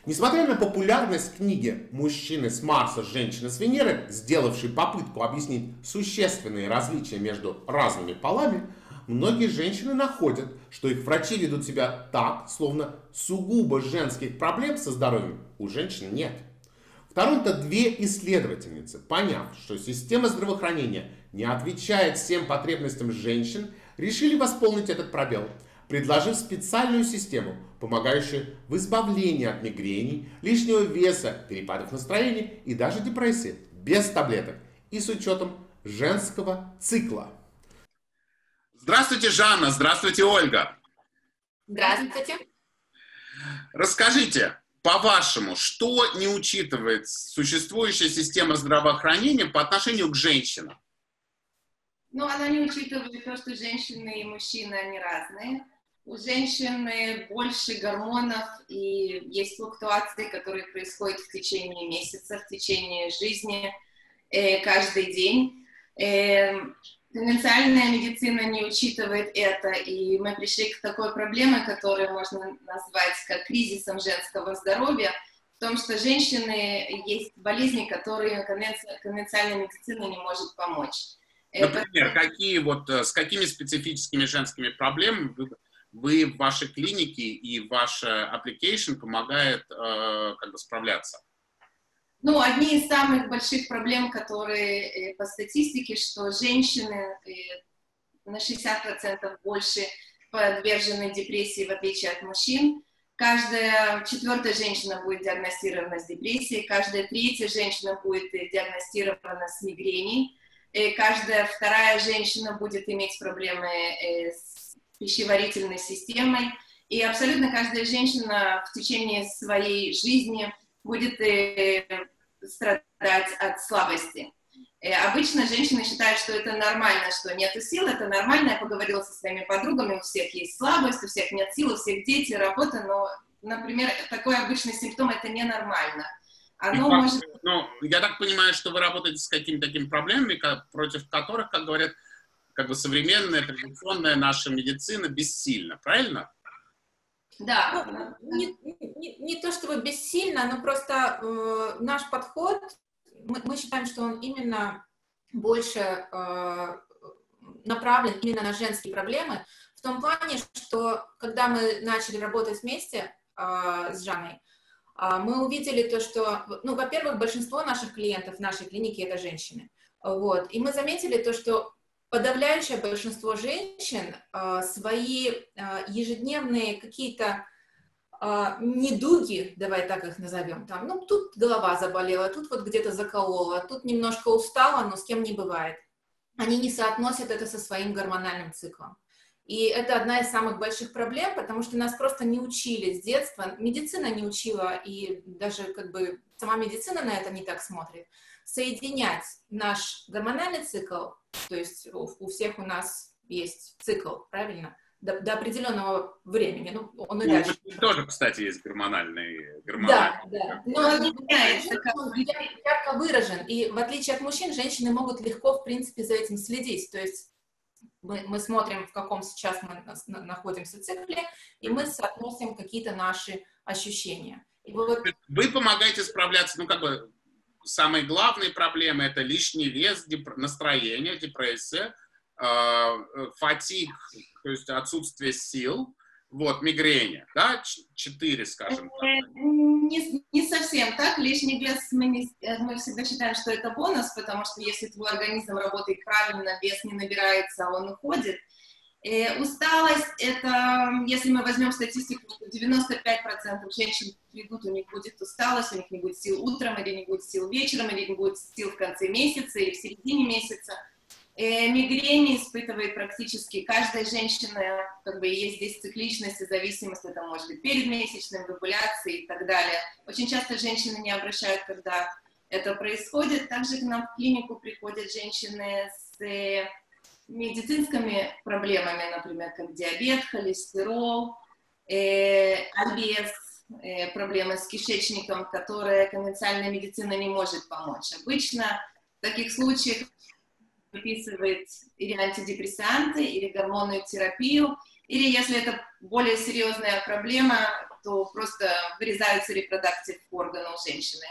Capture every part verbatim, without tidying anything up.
Несмотря на популярность книги «Мужчины с Марса, женщины с Венеры», сделавшей попытку объяснить существенные различия между разными полами, многие женщины находят, что их врачи ведут себя так, словно сугубо женских проблем со здоровьем у женщин нет. В Торонто две исследовательницы, поняв, что система здравоохранения не отвечает всем потребностям женщин, решили восполнить этот пробел, предложив специальную систему, помогающую в избавлении от мигрений, лишнего веса, перепадов настроения и даже депрессии, без таблеток и с учетом женского цикла. Здравствуйте, Жанна, здравствуйте, Ольга. Здравствуйте. Расскажите, по-вашему, что не учитывает существующая система здравоохранения по отношению к женщинам? Ну, она не учитывает то, что женщины и мужчины, они разные. У женщин больше гормонов, и есть флуктуации, которые происходят в течение месяца, в течение жизни, э, каждый день. Э, конвенциальная медицина не учитывает это, и мы пришли к такой проблеме, которую можно назвать как кризисом женского здоровья, в том, что женщины есть болезни, которые конвенци... конвенциальная медицина не может помочь. Например, какие вот, с какими специфическими женскими проблемами вы, вы в вашей клинике и ваш application помогает э, как бы справляться? Ну, одни из самых больших проблем, которые по статистике, что женщины на шестьдесят процентов больше подвержены депрессии, в отличие от мужчин. Каждая четвертая женщина будет диагностирована с депрессией, каждая третья женщина будет диагностирована с мигренью, каждая вторая женщина будет иметь проблемы с пищеварительной системой, и абсолютно каждая женщина в течение своей жизни будет страдать от слабости. И обычно женщины считают, что это нормально, что нет сил, это нормально. Я поговорила со своими подругами, у всех есть слабость, у всех нет сил, у всех дети, работа, но, например, такой обычный симптом — это ненормально. Оно как, может... Ну, я так понимаю, что вы работаете с какими-то такими проблемами, как, против которых, как говорят, как бы современная, традиционная наша медицина бессильна, правильно? Да. Ну, не, не, не то чтобы бессильно, но просто э, наш подход, мы, мы считаем, что он именно больше э, направлен именно на женские проблемы, в том плане, что когда мы начали работать вместе э, с Жанной, э, мы увидели то, что, ну, во-первых, большинство наших клиентов в нашей клинике — это женщины, вот, и мы заметили то, что подавляющее большинство женщин э, свои э, ежедневные какие-то э, недуги, давай так их назовем, там, ну, тут голова заболела, тут вот где-то заколола, тут немножко устала, но с кем не бывает. Они не соотносят это со своим гормональным циклом. И это одна из самых больших проблем, потому что нас просто не учили с детства, медицина не учила, и даже как бы сама медицина на это не так смотрит, соединять наш гормональный цикл, то есть у, у всех у нас есть цикл, правильно, до, до определенного времени, ну, он и ну, дальше. Тоже, кстати, есть гормональный, гормональный. Да, да, но он, он ярко выражен, и в отличие от мужчин, женщины могут легко, в принципе, за этим следить, то есть мы, мы смотрим, в каком сейчас мы находимся цикле, и мы соотносим какие-то наши ощущения. И вот... Вы помогаете справляться, ну, как бы, самые главные проблемы — это лишний вес, деп... настроение, депрессия, э, фатиг, то есть отсутствие сил, вот, мигрень, да, четыре, скажем так. Не, не совсем так. Лишний вес мы, не, мы всегда считаем, что это бонус, потому что если твой организм работает правильно, вес не набирается, он уходит. И усталость — это, если мы возьмем статистику, девяносто пять процентов женщин придут, у них будет усталость, у них не будет сил утром, или не будет сил вечером, или не будет сил в конце месяца, или в середине месяца. И мигрень испытывает практически каждая женщина, как бы есть здесь цикличность и зависимость, это может быть перед месячным, овуляцией и так далее. Очень часто женщины не обращают, когда это происходит. Также к нам в клинику приходят женщины с медицинскими проблемами, например, как диабет, холестерол, э, ай би эс, э, проблемы с кишечником, которые конвенциальная медицина не может помочь. Обычно в таких случаях выписывает или антидепрессанты, или гормонную терапию, Или если это более серьезная проблема, то просто вырезаются репродуктивные органы у женщины.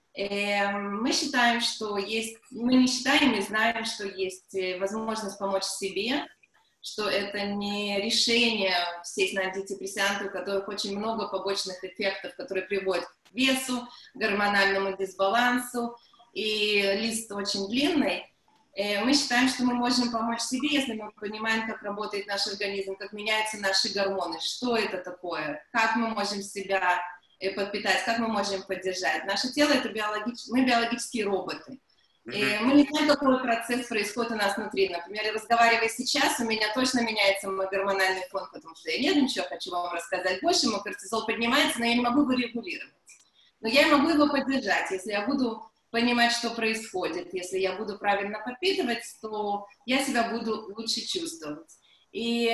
Мы считаем, что есть, мы не считаем, мы знаем, что есть возможность помочь себе, что это не решение сесть на антидепрессанты, у которых очень много побочных эффектов, которые приводят к весу, гормональному дисбалансу, и лист очень длинный. Мы считаем, что мы можем помочь себе, если мы понимаем, как работает наш организм, как меняются наши гормоны, что это такое, как мы можем себя подпитать, как мы можем поддержать. Наше тело — это биологич... мы биологические роботы. И мы не знаем, какой процесс происходит у нас внутри. Например, разговаривая сейчас, у меня точно меняется мой гормональный фон, потому что я нервничаю, хочу вам рассказать больше, мой кортизол поднимается, но я не могу его регулировать. Но я могу его поддержать, если я буду понимать, что происходит. Если я буду правильно подпитывать, то я себя буду лучше чувствовать. И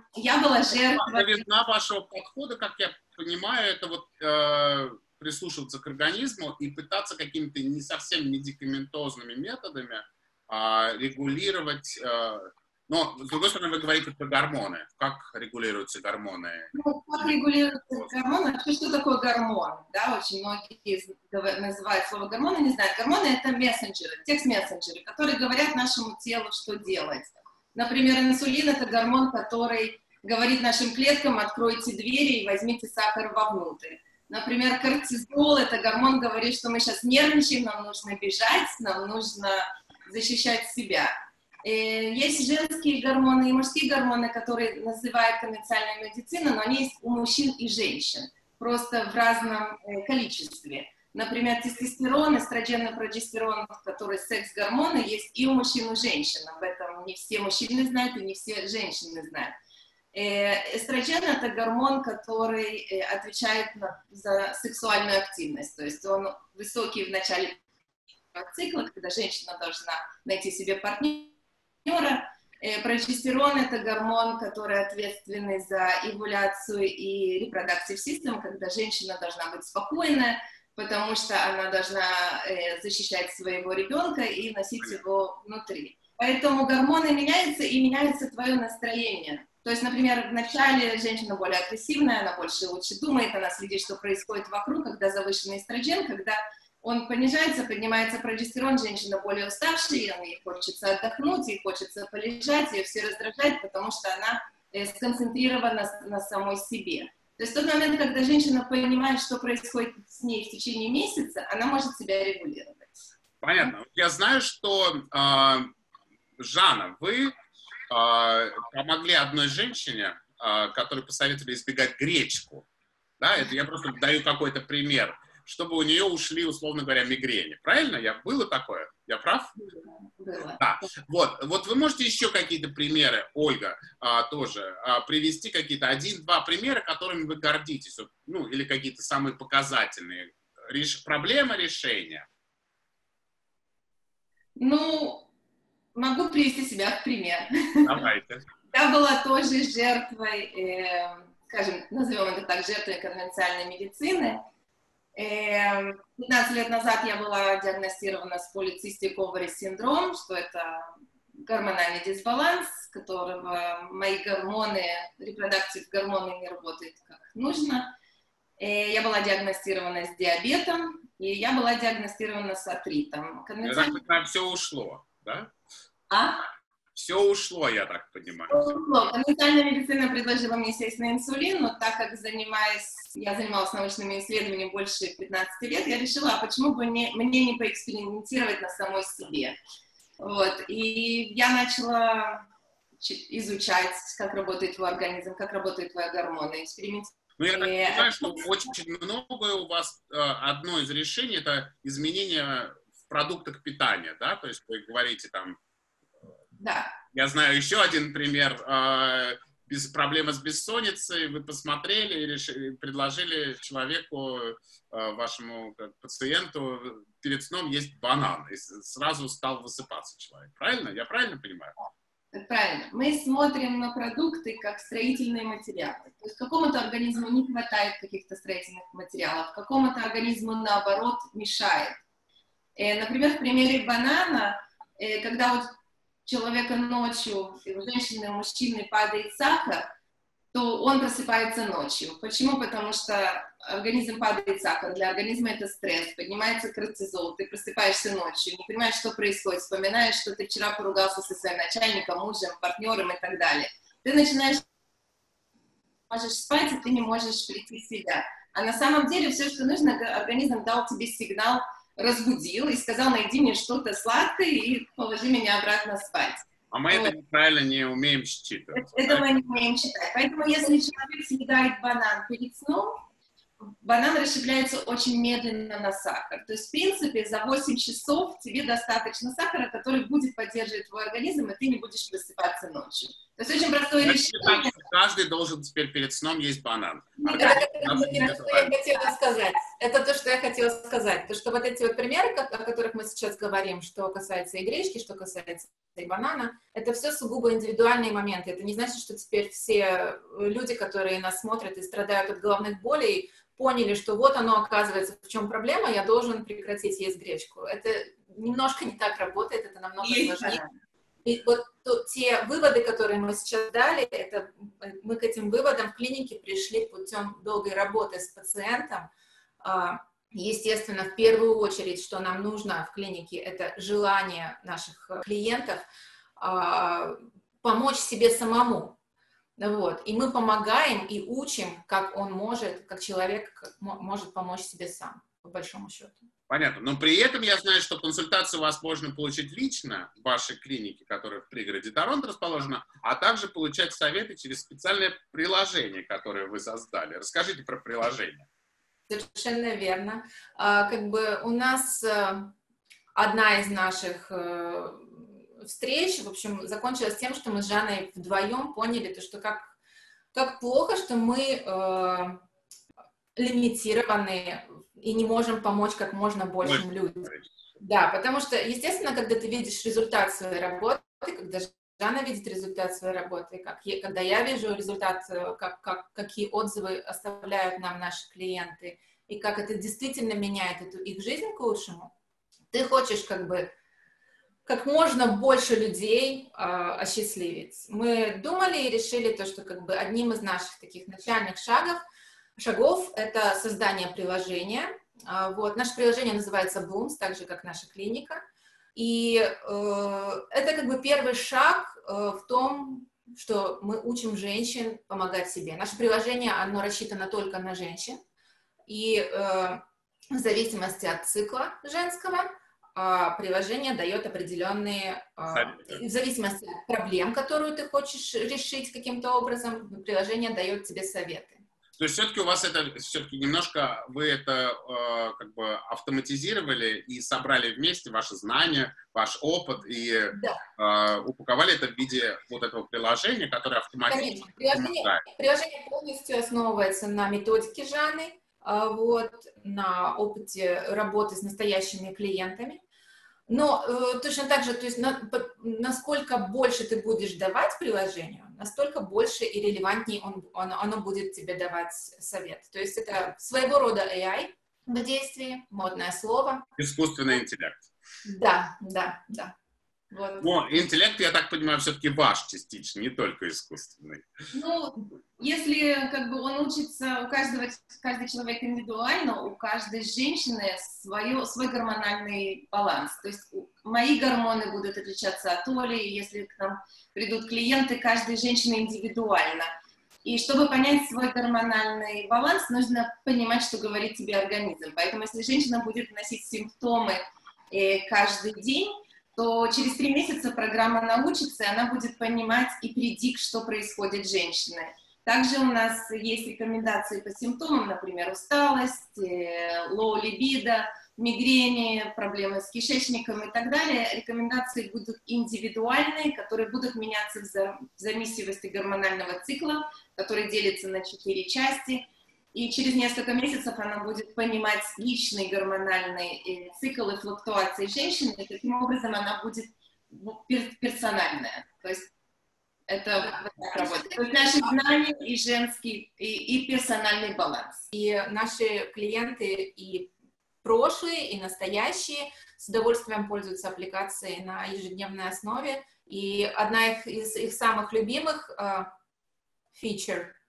я была жертвой... Новизна вашего подхода, как я понимаю, это вот э, прислушиваться к организму и пытаться какими-то не совсем медикаментозными методами э, регулировать... Э, но, с другой стороны, вы говорите про гормоны. Как регулируются гормоны? Ну, как регулируются гормоны? Вообще, что такое гормон? Да, очень многие называют слово гормоны, не знают. Гормоны — это мессенджеры, текст-мессенджеры, которые говорят нашему телу, что делать. Например, инсулин — это гормон, который говорит нашим клеткам: откройте двери и возьмите сахар вовнутрь. Например, кортизол — это гормон, говорит, что мы сейчас нервничаем, нам нужно бежать, нам нужно защищать себя. Есть женские гормоны и мужские гормоны, которые называют конвенциональная медицина, но они есть у мужчин и женщин, просто в разном количестве. Например, тестостерон, эстроген и прогестерон, которые секс-гормоны, есть и у мужчин, и у женщин. Об этом не все мужчины знают, и не все женщины знают. Эстроген — это гормон, который отвечает за сексуальную активность, то есть он высокий в начале цикла, когда женщина должна найти себе партнера. Прогестерон — это гормон, который ответственный за овуляцию и репродуктив систем, когда женщина должна быть спокойна, потому что она должна э, защищать своего ребенка и носить его внутри. Поэтому гормоны меняются, и меняется твое настроение. То есть, например, вначале женщина более агрессивная, она больше лучше думает, она следит, что происходит вокруг, когда завышенный эстроген, когда он понижается, поднимается прогестерон, женщина более уставшая, ей хочется отдохнуть, ей хочется полежать, ее все раздражает, потому что она э, сконцентрирована на самой себе. То есть в тот момент, когда женщина понимает, что происходит с ней в течение месяца, она может себя регулировать. Понятно. Я знаю, что, э, Жанна, вы э, помогли одной женщине, э, которой посоветовали избегать гречку. Да, это я просто даю какой-то пример, чтобы у нее ушли, условно говоря, мигрени. Правильно? Я, было такое? Я прав? Было. Да. Вот, вот вы можете еще какие-то примеры, Ольга, а, тоже, а, привести какие-то один-два примера, которыми вы гордитесь, вот, ну, или какие-то самые показательные. Реш... Проблема решения. Ну, могу привести себя в пример. Давайте. Я была тоже жертвой, э, скажем, назовем это так, жертвой конвенциональной медицины. пятнадцать лет назад я была диагностирована с полицистик овари синдром, что это гормональный дисбаланс, которого мои гормоны, репродуктив гормоны не работают как нужно. Я была диагностирована с диабетом, и я была диагностирована с артритом. Я так понимаю, все ушло, да? А? Все ушло, я так понимаю. Ушло. Конвенциональная медицина предложила мне сесть на инсулин, но так как занимаюсь, я занималась научными исследованиями больше пятнадцати лет, я решила, а почему бы мне, мне не поэкспериментировать на самой себе. Вот. И я начала изучать, как работает твой организм, как работают твои гормоны, экспериментировать. Ну, я так понимаю, что очень многое у вас, одно из решений, это изменение в продуктах питания, да? То есть вы говорите там... Да. Я знаю еще один пример. Без, проблема с бессонницей. Вы посмотрели и решили, предложили человеку, вашему пациенту, перед сном есть банан. И сразу стал высыпаться человек. Правильно? Я правильно понимаю? Правильно. Мы смотрим на продукты как строительные материалы. То есть какому-то организму не хватает каких-то строительных материалов, какому-то организму, наоборот, мешает. Например, в примере банана, когда вот человека ночью, у женщины, у мужчины падает сахар, то он просыпается ночью. Почему? Потому что организм падает сахар, для организма это стресс, поднимается кортизол, ты просыпаешься ночью, не понимаешь, что происходит, вспоминаешь, что ты вчера поругался со своим начальником, мужем, партнером и так далее. Ты начинаешь, можешь спать, и ты не можешь прийти в себя. А на самом деле все, что нужно, организм дал тебе сигнал, разбудил и сказал, найди мне что-то сладкое и положи меня обратно спать. А мы вот. Это неправильно не умеем считывать. Это, это мы не умеем читать. Поэтому если человек съедает банан перед сном, банан расщепляется очень медленно на сахар. То есть, в принципе, за восемь часов тебе достаточно сахара, который будет поддерживать твой организм, и ты не будешь просыпаться ночью. То есть, очень простое решение. Каждый должен теперь перед сном есть банан. Это, это, это, что я хотела сказать. Это то, что я хотела сказать. То, что вот эти вот примеры, о которых мы сейчас говорим, что касается и гречки, что касается и банана, это все сугубо индивидуальные моменты. Это не значит, что теперь все люди, которые нас смотрят и страдают от головных болей, поняли, что вот оно оказывается, в чем проблема, я должен прекратить есть гречку. Это немножко не так работает, это намного сложнее. И вот то, те выводы, которые мы сейчас дали, это мы к этим выводам в клинике пришли путем долгой работы с пациентом. Естественно, в первую очередь, что нам нужно в клинике, это желание наших клиентов помочь себе самому. Вот. И мы помогаем и учим, как он может, как человек может помочь себе сам, по большому счету. Понятно. Но при этом я знаю, что консультацию у вас можно получить лично в вашей клинике, которая в пригороде Торонто расположена, а также получать советы через специальное приложение, которое вы создали. Расскажите про приложение. Совершенно верно. А, как бы у нас а, одна из наших а, встреч, в общем, закончилась тем, что мы с Жанной вдвоем поняли, то, что как, как плохо, что мы а, лимитированы и не можем помочь как можно большим людям. Да, потому что, естественно, когда ты видишь результат своей работы, когда Жанна видит результат своей работы, как я, когда я вижу результат, как, как, какие отзывы оставляют нам наши клиенты, и как это действительно меняет эту, их жизнь к лучшему, ты хочешь как бы как можно больше людей э, осчастливить. Мы думали и решили то, что как бы одним из наших таких начальных шагов шагов это создание приложения. Вот. Наше приложение называется Blooms, так же, как наша клиника. И э, это как бы первый шаг э, в том, что мы учим женщин помогать себе. Наше приложение, оно рассчитано только на женщин. И э, в зависимости от цикла женского, э, приложение дает определенные... Э, в зависимости от проблем, которую ты хочешь решить каким-то образом, приложение дает тебе советы. То есть все-таки у вас это, все-таки немножко вы это э, как бы автоматизировали и собрали вместе ваши знания, ваш опыт и да. э, упаковали это в виде вот этого приложения, которое автоматически приложение, приложение полностью основывается на методике Жанны, э, вот, на опыте работы с настоящими клиентами. Но э, точно так же, то есть на, по, насколько больше ты будешь давать приложению, настолько больше и релевантнее он, он, оно будет тебе давать совет. То есть это своего рода эй ай в действии, модное слово. Искусственный интеллект. Да, да, да. Вот. Но интеллект, я так понимаю, все-таки ваш частично, не только искусственный. Ну, если как бы он учится, у каждого, каждый человек индивидуально, у каждой женщины свое, свой гормональный баланс. То есть мои гормоны будут отличаться от Оли, если к нам придут клиенты, каждой женщины индивидуально. И чтобы понять свой гормональный баланс, нужно понимать, что говорит тебе организм. Поэтому если женщина будет носить симптомы э, каждый день, то через три месяца программа научится, и она будет понимать и предик, что происходит с женщиной. Также у нас есть рекомендации по симптомам, например, усталость, low libido, мигрени, проблемы с кишечником и так далее. Рекомендации будут индивидуальные, которые будут меняться в зависимости гормонального цикла, который делится на четыре части. И через несколько месяцев она будет понимать личный гормональный цикл и флуктуации женщины, и таким образом она будет персональная. То есть это вот так работает. То есть наши знания и женский, и, и персональный баланс. И наши клиенты и прошлые, и настоящие с удовольствием пользуются аппликацией на ежедневной основе. И одна из их самых любимых uh, фичер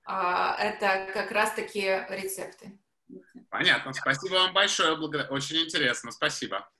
это как раз-таки рецепты. Понятно. Спасибо вам большое. Очень интересно. Спасибо.